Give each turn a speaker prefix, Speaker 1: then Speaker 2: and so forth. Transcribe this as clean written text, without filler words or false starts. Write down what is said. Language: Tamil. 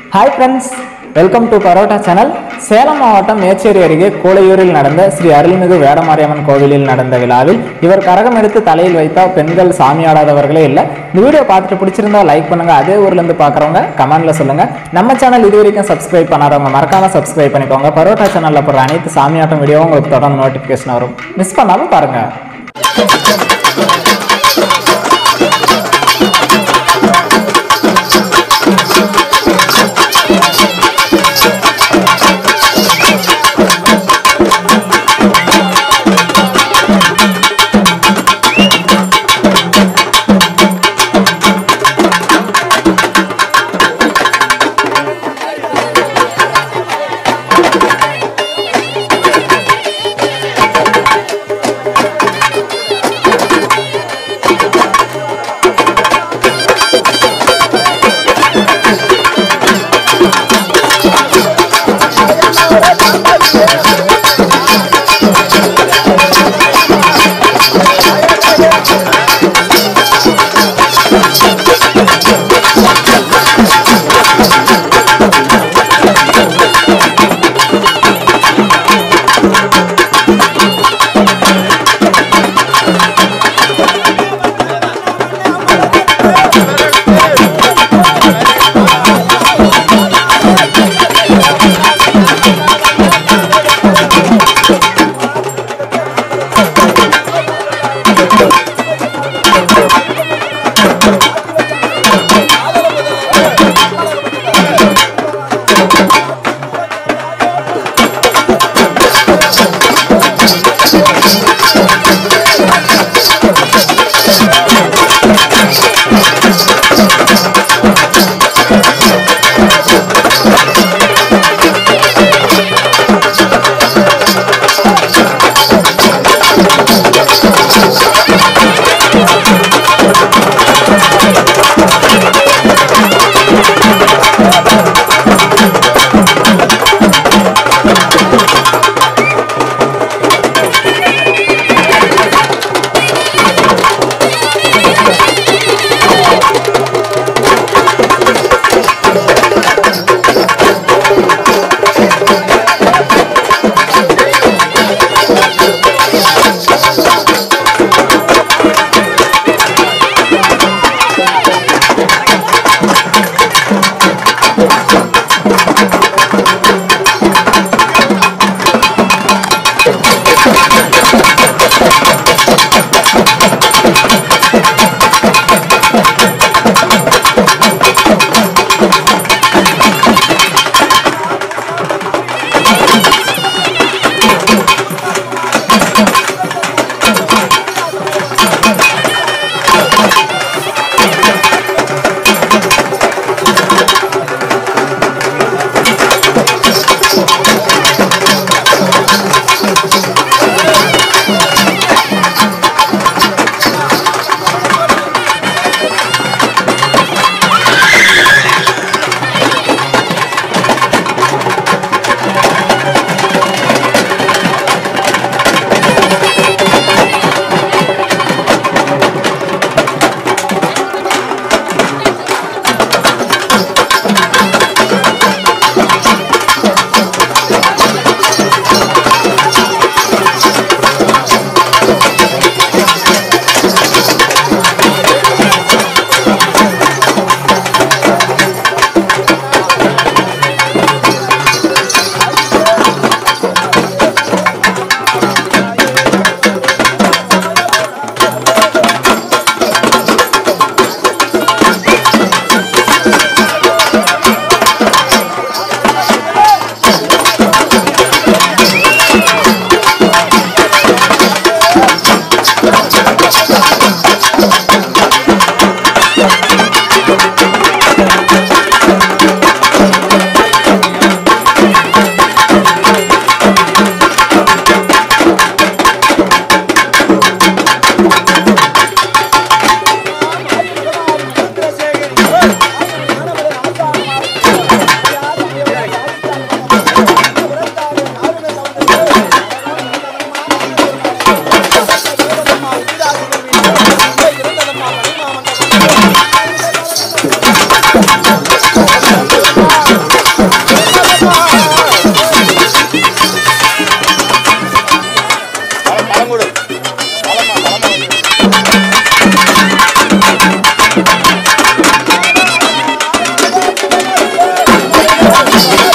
Speaker 1: Hi friends, welcome to Parotta channel. Salem மாவட்டம் மேச்சேரி அருகே கோளையூரில் நடந்த ஸ்ரீ அருள்மிகு வேடமாரியம்மன் கோவிலில் நடந்த விழாவில் இவர் கரகம் எடுத்து தலையில் வைத்தா பெண்கள் சாமி ஆடாதவர்களே இல்லை. இந்த வீடியோ பார்த்துட்டு பிடிச்சிருந்தா லைக் பண்ணுங்க. அதே ஊர்ல இருந்து பார்க்குறவங்க கமெண்ட்ல சொல்லுங்க. நம்ம சேனல் இது வரைக்கும் சப்ஸ்கிரைப் பண்ணாதவங்க மறக்காம சப்ஸ்கிரைப் பண்ணிக்கோங்க. பரோட்டா சேனல்ல போடுற அனைத்து சாமி ஆட்டம் வீடியோவும் உங்களுக்கு தொடர்ந்து நோட்டிஃபிகேஷன் வரும். மிஸ் பண்ணாம பாருங்க.
Speaker 2: Thank you.